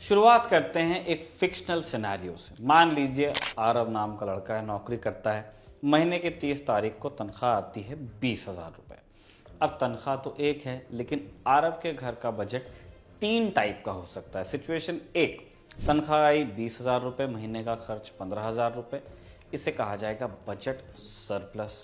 शुरुआत करते हैं एक फिक्शनल सिनेरियो से। मान लीजिए आरव नाम का लड़का है, नौकरी करता है, महीने की 30 तारीख को तनख्वाह आती है 20,000 रुपये। अब तनख्वाह तो एक है, लेकिन आरव के घर का बजट 3 टाइप का हो सकता है। सिचुएशन 1, तनख्वाह आई 20,000 रुपये, महीने का खर्च 15,000 रुपये, इसे कहा जाएगा बजट सरप्लस।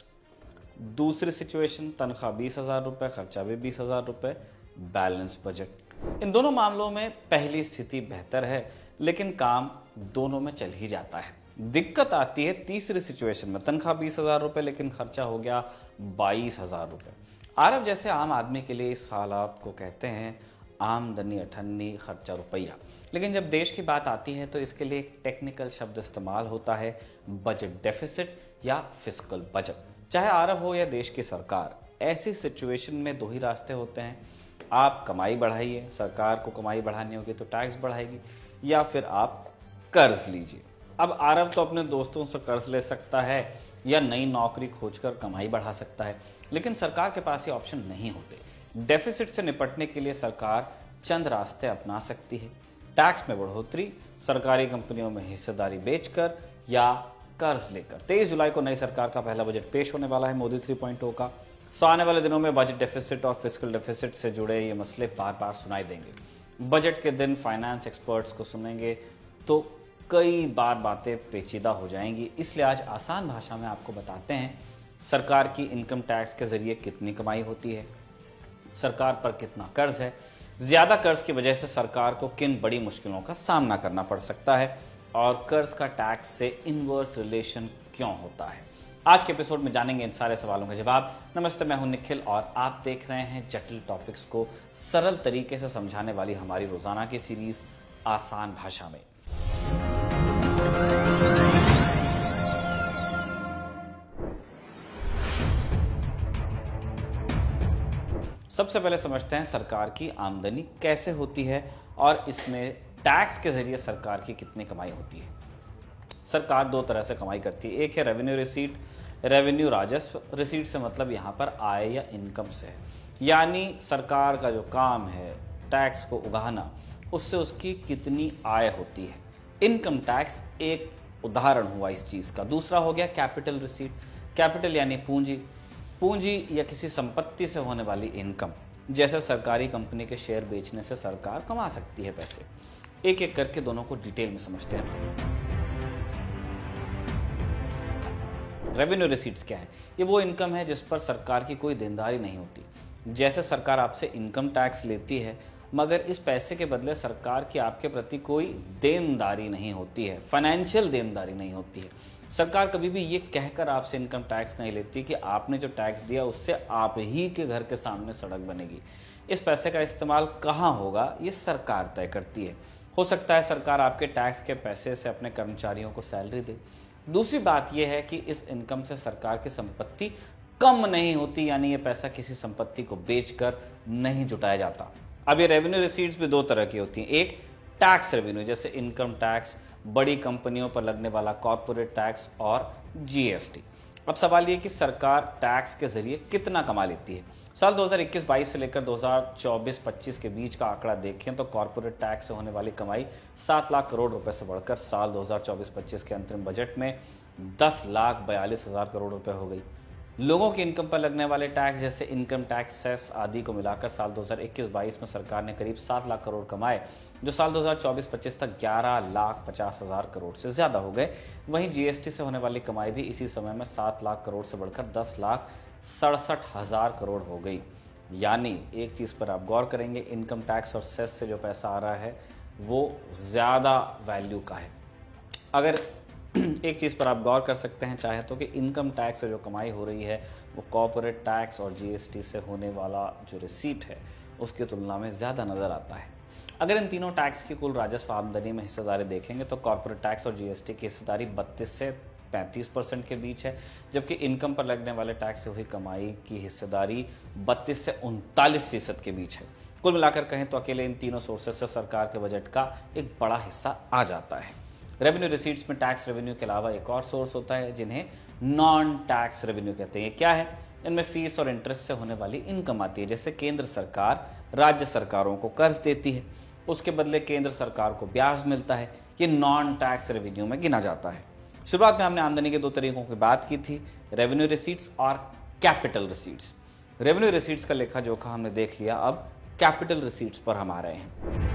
दूसरी सिचुएशन, तनख्वाह 20,000 रुपये, खर्चा भी 20,000 रुपये, बैलेंस बजट। इन दोनों मामलों में पहली स्थिति बेहतर है, लेकिन काम दोनों में चल ही जाता है। दिक्कत आती है तीसरी सिचुएशन में, तनख्वाह 20,000 रुपये लेकिन खर्चा हो गया 22,000 रुपये। आरव जैसे आम आदमी के लिए इस हालात को कहते हैं आमदनी अठन्नी, खर्चा रुपया। लेकिन जब देश की बात आती है तो इसके लिए एक टेक्निकल शब्द इस्तेमाल होता है, बजट डेफिसिट या फिस्कल बजट। चाहे आरव हो या देश की सरकार, ऐसी सिचुएशन में दो ही रास्ते होते हैं। आप कमाई बढ़ाइए, सरकार को कमाई बढ़ानी होगी तो टैक्स बढ़ाएगी, या फिर आप कर्ज लीजिए। अब आरव तो अपने दोस्तों से कर्ज ले सकता है या नई नौकरी खोजकर कमाई बढ़ा सकता है, लेकिन सरकार के पास ये ऑप्शन नहीं होते। डेफिसिट से निपटने के लिए सरकार चंद रास्ते अपना सकती है। टैक्स में बढ़ोतरी, सरकारी कंपनियों में हिस्सेदारी बेचकर, या कर्ज लेकर। 23 जुलाई को नई सरकार का पहला बजट पेश होने वाला है, मोदी 3.0 का। सो आने वाले दिनों में बजट डेफिसिट और फिस्कल डेफिसिट से जुड़े ये मसले बार बार सुनाई देंगे। बजट के दिन फाइनेंस एक्सपर्ट्स को सुनेंगे तो कई बार बातें पेचीदा हो जाएंगी, इसलिए आज आसान भाषा में आपको बताते हैं सरकार की इनकम टैक्स के जरिए कितनी कमाई होती है, सरकार पर कितना कर्ज है, ज़्यादा कर्ज की वजह से सरकार को किन बड़ी मुश्किलों का सामना करना पड़ सकता है, और कर्ज का टैक्स से इनवर्स रिलेशन क्यों होता है। आज के एपिसोड में जानेंगे इन सारे सवालों के जवाब। नमस्ते, मैं हूं निखिल और आप देख रहे हैं जटिल टॉपिक्स को सरल तरीके से समझाने वाली हमारी रोजाना की सीरीज आसान भाषा में। सबसे पहले समझते हैं सरकार की आमदनी कैसे होती है और इसमें टैक्स के जरिए सरकार की कितनी कमाई होती है। सरकार दो तरह से कमाई करती है। एक है रेवेन्यू रिसीट। रेवेन्यू राजस्व, रिसीट से मतलब यहाँ पर आय या इनकम से है, यानी सरकार का जो काम है टैक्स को उगाना, उससे उसकी कितनी आय होती है। इनकम टैक्स एक उदाहरण हुआ इस चीज़ का। दूसरा हो गया कैपिटल रिसीट। कैपिटल यानी पूंजी, पूंजी या किसी संपत्ति से होने वाली इनकम। जैसे सरकारी कंपनी के शेयर बेचने से सरकार कमा सकती है पैसे। एक एक करके दोनों को डिटेल में समझते हैं। रेवेन्यू रिसीट्स क्या है? ये वो इनकम है जिस पर सरकार की कोई देनदारी नहीं होती। जैसे सरकार आपसे इनकम टैक्स लेती है, मगर इस पैसे के बदले सरकार की आपके प्रति कोई देनदारी नहीं होती है, फाइनेंशियल देनदारी नहीं होती है। सरकार कभी भी ये कहकर आपसे इनकम टैक्स नहीं लेती कि आपने जो टैक्स दिया उससे आप ही के घर के सामने सड़क बनेगी। इस पैसे का इस्तेमाल कहाँ होगा ये सरकार तय करती है। हो सकता है सरकार आपके टैक्स के पैसे से अपने कर्मचारियों को सैलरी दे। दूसरी बात यह है कि इस इनकम से सरकार की संपत्ति कम नहीं होती, यानी ये पैसा किसी संपत्ति को बेचकर नहीं जुटाया जाता। अब ये रेवेन्यू रिसीट्स भी दो तरह की होती हैं। एक टैक्स रेवेन्यू, जैसे इनकम टैक्स, बड़ी कंपनियों पर लगने वाला कॉर्पोरेट टैक्स और जीएसटी। अब सवाल ये कि सरकार टैक्स के जरिए कितना कमा लेती है। साल 2021-22 से लेकर 2024-25 के बीच का आंकड़ा देखें तो कॉर्पोरेट टैक्स से होने वाली कमाई 7 लाख करोड़ रुपए से बढ़कर साल 2024-25 के अंतरिम बजट में 10,42,000 करोड़ रुपए हो गई। लोगों की इनकम पर लगने वाले टैक्स जैसे इनकम टैक्स, सेस आदि को मिलाकर साल 2021-22 में सरकार ने करीब 7 लाख करोड़ कमाए, जो साल 2024-25 तक 11,50,000 करोड़ से ज़्यादा हो गए। वहीं जीएसटी से होने वाली कमाई भी इसी समय में 7 लाख करोड़ से बढ़कर 10,67,000 करोड़ हो गई। यानी एक चीज़ पर आप गौर करेंगे, इनकम टैक्स और सेस से जो पैसा आ रहा है वो ज़्यादा वैल्यू का है। अगर एक चीज़ पर आप गौर कर सकते हैं चाहे तो, कि इनकम टैक्स से जो कमाई हो रही है वो कॉर्पोरेट टैक्स और जीएसटी से होने वाला जो रिसीट है उसकी तुलना में ज़्यादा नज़र आता है। अगर इन तीनों टैक्स की कुल राजस्व आमदनी में हिस्सेदारी देखेंगे तो कॉर्पोरेट टैक्स और जीएसटी की हिस्सेदारी 32 से 35% के बीच है, जबकि इनकम पर लगने वाले टैक्स से हुई कमाई की हिस्सेदारी 32 से 39% के बीच है। कुल मिलाकर कहें तो अकेले इन तीनों सोर्सेस से सरकार के बजट का एक बड़ा हिस्सा आ जाता है। रेवेन्यू रिसीट्स में टैक्स रेवेन्यू के अलावा एक और सोर्स होता है जिन्हें नॉन टैक्स रेवेन्यू कहते हैं। ये क्या है? इनमें फीस और इंटरेस्ट से होने वाली इनकम आती है। जैसे केंद्र सरकार राज्य सरकारों को कर्ज देती है, उसके बदले केंद्र सरकार को ब्याज मिलता है। ये नॉन टैक्स रेवेन्यू में गिना जाता है। शुरुआत में हमने आमदनी के दो तरीकों की बात की थी, रेवेन्यू रिसीट्स और कैपिटल रिसीट्स। रेवेन्यू रिसीट्स का लेखा जोखा हमने देख लिया, अब कैपिटल रिसीट्स पर हम आ रहे हैं।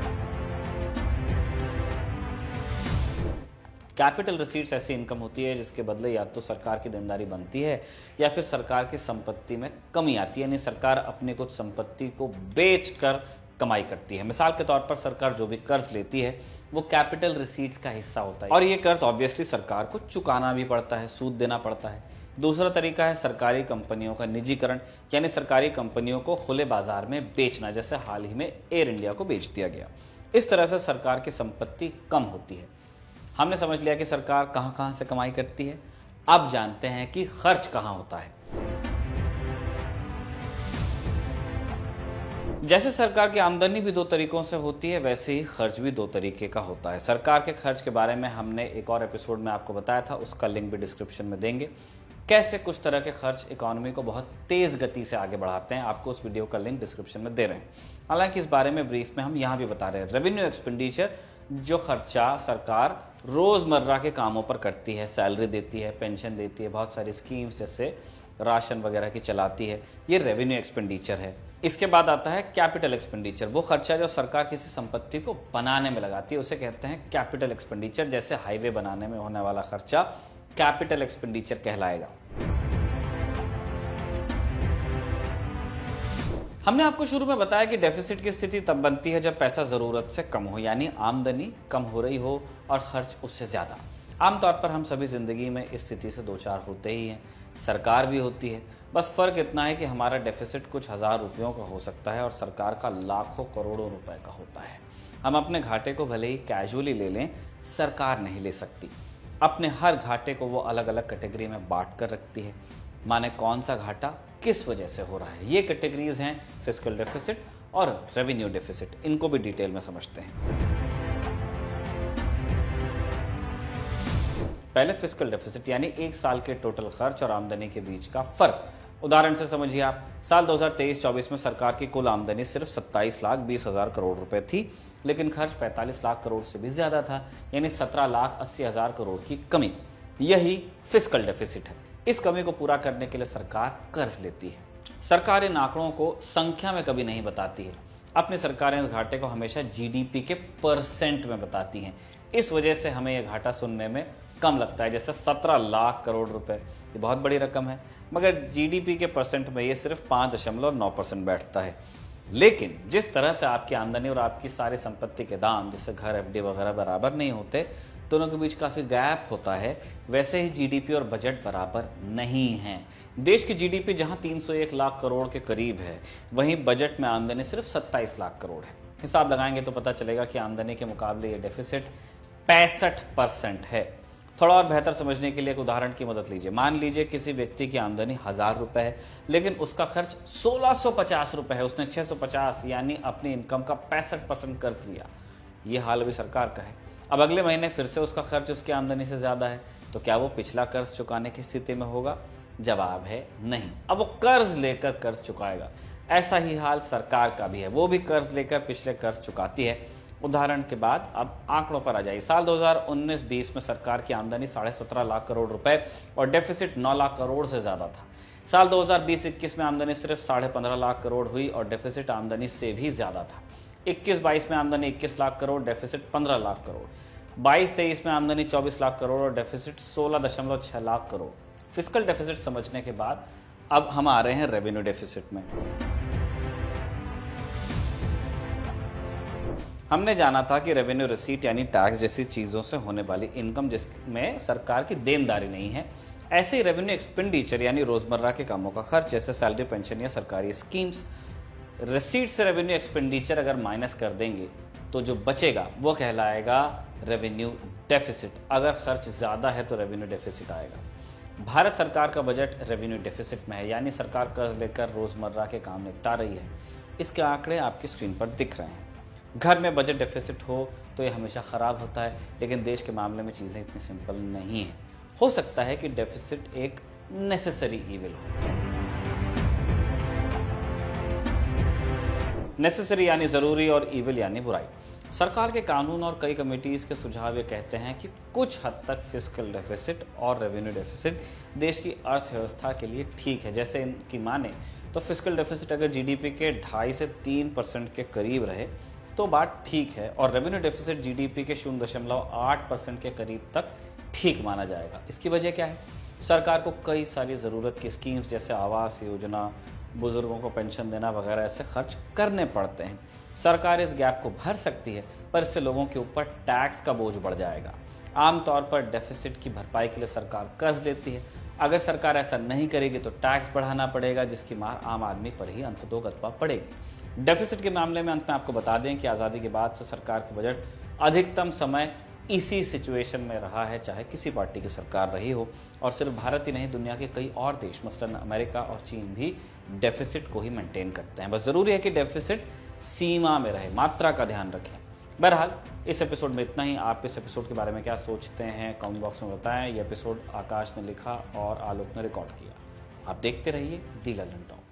कैपिटल रिसीट्स ऐसी इनकम होती है जिसके बदले या तो सरकार की देनदारी बनती है या फिर सरकार की संपत्ति में कमी आती है, यानी सरकार अपनी कुछ संपत्ति को बेचकर कमाई करती है। मिसाल के तौर पर सरकार जो भी कर्ज लेती है वो कैपिटल रिसीट्स का हिस्सा होता है और ये कर्ज ऑब्वियसली सरकार को चुकाना भी पड़ता है, सूद देना पड़ता है। दूसरा तरीका है सरकारी कंपनियों का निजीकरण, यानी सरकारी कंपनियों को खुले बाजार में बेचना, जैसे हाल ही में एयर इंडिया को बेच दिया गया। इस तरह से सरकार की संपत्ति कम होती है। हमने समझ लिया कि सरकार कहां कहां से कमाई करती है। अब जानते हैं कि खर्च कहां होता है। जैसे सरकार की आमदनी भी दो तरीकों से होती है, वैसे ही खर्च भी दो तरीके का होता है। सरकार के खर्च के बारे में हमने एक और एपिसोड में आपको बताया था, उसका लिंक भी डिस्क्रिप्शन में देंगे। कैसे कुछ तरह के खर्च इकोनॉमी को बहुत तेज गति से आगे बढ़ाते हैं, आपको उस वीडियो का लिंक डिस्क्रिप्शन में दे रहे हैं। हालांकि इस बारे में ब्रीफ में हम यहाँ भी बता रहे हैं। रेवेन्यू एक्सपेंडिचर, जो खर्चा सरकार रोजमर्रा के कामों पर करती है, सैलरी देती है, पेंशन देती है, बहुत सारी स्कीम्स जैसे राशन वगैरह की चलाती है, ये रेवेन्यू एक्सपेंडिचर है। इसके बाद आता है कैपिटल एक्सपेंडिचर, वो खर्चा जो सरकार किसी संपत्ति को बनाने में लगाती है, उसे कहते हैं कैपिटल एक्सपेंडिचर। जैसे हाईवे बनाने में होने वाला खर्चा कैपिटल एक्सपेंडिचर कहलाएगा। हमने आपको शुरू में बताया कि डेफिसिट की स्थिति तब बनती है जब पैसा जरूरत से कम हो, यानी आमदनी कम हो रही हो और खर्च उससे ज्यादा। आमतौर पर हम सभी जिंदगी में इस स्थिति से दो चार होते ही हैं, सरकार भी होती है। बस फर्क इतना है कि हमारा डेफिसिट कुछ हजार रुपयों का हो सकता है और सरकार का लाखों करोड़ों रुपए का होता है। हम अपने घाटे को भले ही कैजुअली ले लें, सरकार नहीं ले सकती। अपने हर घाटे को वो अलग अलग कैटेगरी में बांट कर रखती है, माने कौन सा घाटा किस वजह से हो रहा है। ये कैटेगरीज हैं फिस्कल डेफिसिट और रेवेन्यू डेफिसिट। इनको भी डिटेल में समझते हैं। पहले फिस्कल डेफिसिट, यानी एक साल के टोटल खर्च और आमदनी के बीच का फर्क। उदाहरण से समझिए आप, साल 2023-24 में सरकार की कुल आमदनी सिर्फ 27,20,000 करोड़ रुपए थी, लेकिन खर्च 45 लाख करोड़ से भी ज्यादा था, यानी 17,80,000 करोड़ की कमी। यही फिस्कल डेफिसिट है। इस कमी को पूरा करने के लिए सरकार कर्ज लेती है। सरकार इन आंकड़ों को संख्या में कभी नहीं बताती है। अपनी सरकारें इस घाटे को हमेशा जीडीपी के परसेंट में बताती हैं। इस वजह से हमें यह घाटा सुनने में कम लगता है, जैसे 17 लाख करोड़ रुपए, ये बहुत बड़ी रकम है, मगर जीडीपी के परसेंट में ये सिर्फ 5.9% बैठता है। लेकिन जिस तरह से आपकी आमदनी और आपकी सारी संपत्ति के दाम, जैसे घर, एफडी वगैरह बराबर नहीं होते, दोनों के बीच काफ़ी गैप होता है, वैसे ही जीडीपी और बजट बराबर नहीं है। देश की जीडीपी जहां 301 लाख करोड़ के करीब है, वहीं बजट में आमदनी सिर्फ 27 लाख करोड़ है। हिसाब लगाएंगे तो पता चलेगा कि आमदनी के मुकाबले ये डेफिसिट 65% है। थोड़ा और बेहतर समझने के लिए एक उदाहरण की मदद लीजिए। मान लीजिए किसी व्यक्ति की आमदनी 1000 रुपए है, लेकिन उसका खर्च 1650 रुपए है। उसने 650 यानी अपनी इनकम का 65% कर्ज लिया। ये हाल भी सरकार का है। अब अगले महीने फिर से उसका खर्च उसकी आमदनी से ज्यादा है, तो क्या वो पिछला कर्ज चुकाने की स्थिति में होगा? जवाब है नहीं। अब वो कर्ज लेकर कर्ज चुकाएगा। ऐसा ही हाल सरकार का भी है, वो भी कर्ज लेकर पिछले कर्ज चुकाती है। उदाहरण के बाद अब आंकड़ों पर आ जाइए। साल 2019-20 में सरकार की आमदनी 17.5 लाख करोड़ रुपए और डेफिसिट 9 लाख करोड़ से ज्यादा था। साल 2020-21 में आमदनी सिर्फ 15.5 लाख करोड़ हुई और डेफिसिट आमदनी से भी ज्यादा था। 21-22 में आमदनी 21 लाख करोड़, डेफिसिट 15 लाख करोड़। 22-23 में आमदनी 24 लाख करोड़ और deficit 16.6 lakh crore. Fiscal deficit समझने के बाद अब हम आ रहे हैं रेवेन्यू डेफिसिट में। हमने जाना था कि रेवेन्यू रिसीट यानी टैक्स जैसी चीजों से होने वाली इनकम जिसमें सरकार की देनदारी नहीं है, ऐसे ही रेवेन्यू एक्सपेंडिचर यानी रोजमर्रा के कामों का खर्च, जैसे सैलरी, पेंशन या सरकारी स्कीम्स। रिसीट से रेवेन्यू एक्सपेंडिचर अगर माइनस कर देंगे तो जो बचेगा वो कहलाएगा रेवेन्यू डेफिसिट। अगर खर्च ज़्यादा है तो रेवेन्यू डेफिसिट आएगा। भारत सरकार का बजट रेवेन्यू डेफिसिट में है, यानी सरकार कर्ज लेकर रोज़मर्रा के काम निपटा रही है। इसके आंकड़े आपकी स्क्रीन पर दिख रहे हैं। घर में बजट डेफिसिट हो तो ये हमेशा ख़राब होता है, लेकिन देश के मामले में चीज़ें इतनी सिंपल नहीं है। हो सकता है कि डेफिसिट एक नेसेसरी ईविल हो। नेसेसरी यानी ज़रूरी और ईविल यानी बुराई। सरकार के कानून और कई कमेटीज़ के सुझाव ये कहते हैं कि कुछ हद तक फिस्कल डेफिसिट और रेवेन्यू डेफिसिट देश की अर्थव्यवस्था के लिए ठीक है। जैसे इनकी माने तो फिस्कल डेफिसिट अगर जीडीपी के 2.5 से 3% के करीब रहे तो बात ठीक है, और रेवेन्यू डेफिसिट जीडीपी के 0.8% के करीब तक ठीक माना जाएगा। इसकी वजह क्या है? सरकार को कई सारी ज़रूरत की स्कीम्स जैसे आवास योजना, बुजुर्गों को पेंशन देना वगैरह ऐसे खर्च करने पड़ते हैं। सरकार इस गैप को भर सकती है, पर इससे लोगों के ऊपर टैक्स का बोझ बढ़ जाएगा। आमतौर पर डेफिसिट की भरपाई के लिए सरकार कर्ज लेती है। अगर सरकार ऐसा नहीं करेगी तो टैक्स बढ़ाना पड़ेगा, जिसकी मार आम आदमी पर ही अंततोगत्वा पड़ेगी। डेफिसिट के मामले में अंत में आपको बता दें कि आज़ादी के बाद से सरकार की बजट अधिकतम समय इसी सिचुएशन में रहा है, चाहे किसी पार्टी की सरकार रही हो। और सिर्फ भारत ही नहीं, दुनिया के कई और देश मसलन अमेरिका और चीन भी डेफिसिट को ही मेंटेन करते हैं। बस ज़रूरी है कि डेफिसिट सीमा में रहे, मात्रा का ध्यान रखें। बहरहाल इस एपिसोड में इतना ही। आप इस एपिसोड के बारे में क्या सोचते हैं कमेंट बॉक्स में बताएं। ये एपिसोड आकाश ने लिखा और आलोक ने रिकॉर्ड किया। आप देखते रहिए दी ललन टॉक।